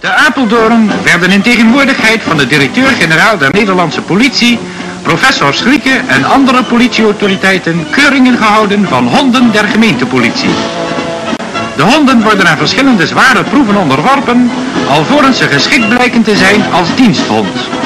Te Apeldoorn werden in tegenwoordigheid van de directeur-generaal der Nederlandse politie, professor Schrieke en andere politieautoriteiten keuringen gehouden van honden der gemeentepolitie. De honden worden aan verschillende zware proeven onderworpen, alvorens ze geschikt blijken te zijn als diensthond.